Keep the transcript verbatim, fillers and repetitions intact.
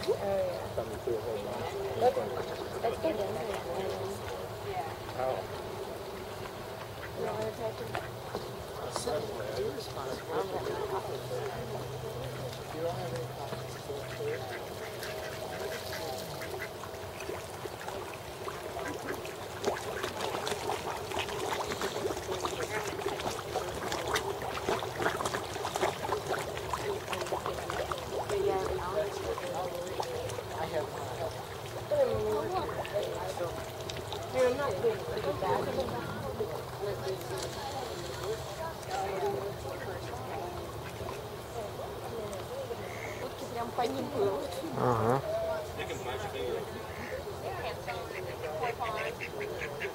Oh yeah. Coming through a whole That's, bunch. that's good. How? You want to take it? You don't have any copies. Прям по ним было. Ага.